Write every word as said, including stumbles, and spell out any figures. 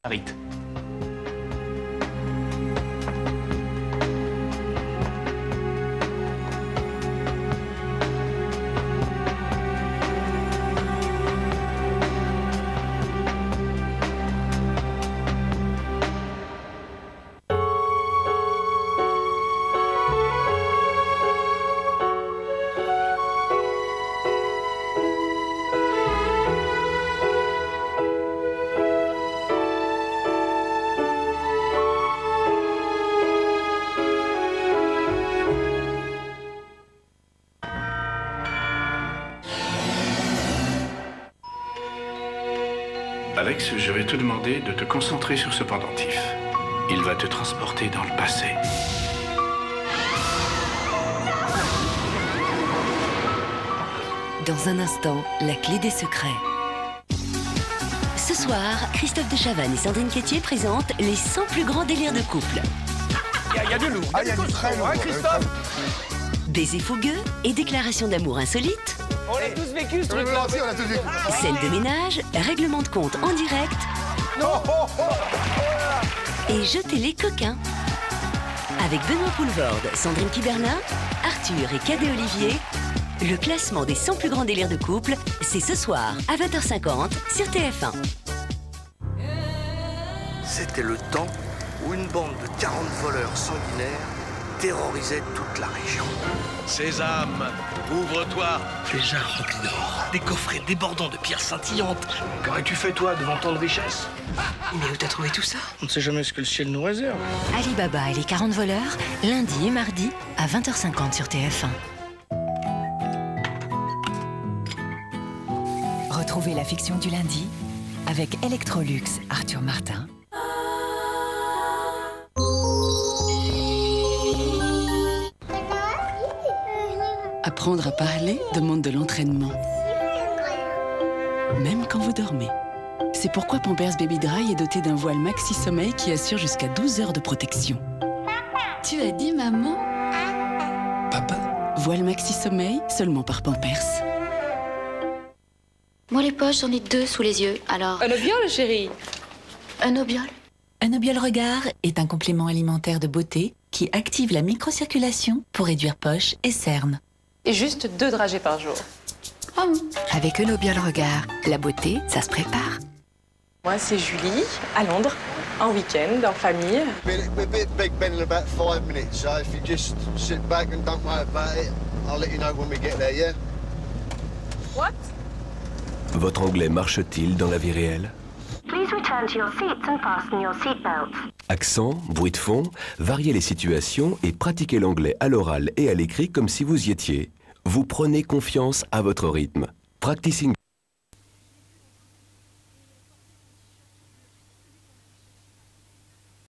Arrête. Alex, je vais te demander de te concentrer sur ce pendentif. Il va te transporter dans le passé. Dans un instant, la clé des secrets. Ce soir, Christophe de Chavannes et Sandrine Quétier présentent les cent plus grands délires de couple. Il y, y a du lourd. Ah, il y a du très lourd, hein, Christophe? Baisers fougueux et déclarations d'amour insolites. On l'a tous vécu, ce Oui, truc-là. oui, on a tous vécu. Scène de ménage, règlement de compte en direct Non. et jetez les coquins. Avec Benoît Poulvorde, Sandrine Kiberlin, Arthur et Cadet Olivier, le classement des cent plus grands délires de couple, c'est ce soir à vingt heures cinquante sur T F un. C'était le temps où une bande de quarante voleurs sanguinaires terrorisait toute la région. Sésame, ouvre-toi. Des jarres remplis d'or, des coffrets débordants de pierres scintillantes. Qu'aurais-tu fait, toi, devant tant de richesses? Mais où t'as trouvé tout ça? On ne sait jamais ce que le ciel nous réserve. Alibaba et les quarante voleurs, lundi et mardi à vingt heures cinquante sur T F un. Retrouvez la fiction du lundi avec Electrolux, Arthur Martin. Apprendre à parler demande de l'entraînement, même quand vous dormez. C'est pourquoi Pampers Baby Dry est doté d'un voile maxi sommeil qui assure jusqu'à douze heures de protection. Tu as dit maman? Papa? Voile maxi sommeil seulement par Pampers. Moi, les poches, j'en ai deux sous les yeux, alors... Un obiol, chérie. Un obiol? Un obiol regard est un complément alimentaire de beauté qui active la microcirculation pour réduire poches et cernes. Et juste deux dragées par jour. Ah bon? Avec un obiol regard, la beauté, ça se prépare. Moi, c'est Julie, à Londres, en week-end, en famille. We're bit Big Ben in about five minutes, so if you just sit back and don't worry about it, I'll let you know when we get there, yeah? What? Votre anglais marche-t-il dans la vie réelle? Please return to your seats and fasten your seatbelts. Accent, bruit de fond, variez les situations et pratiquez l'anglais à l'oral et à l'écrit comme si vous y étiez. Vous prenez confiance à votre rythme. Practicing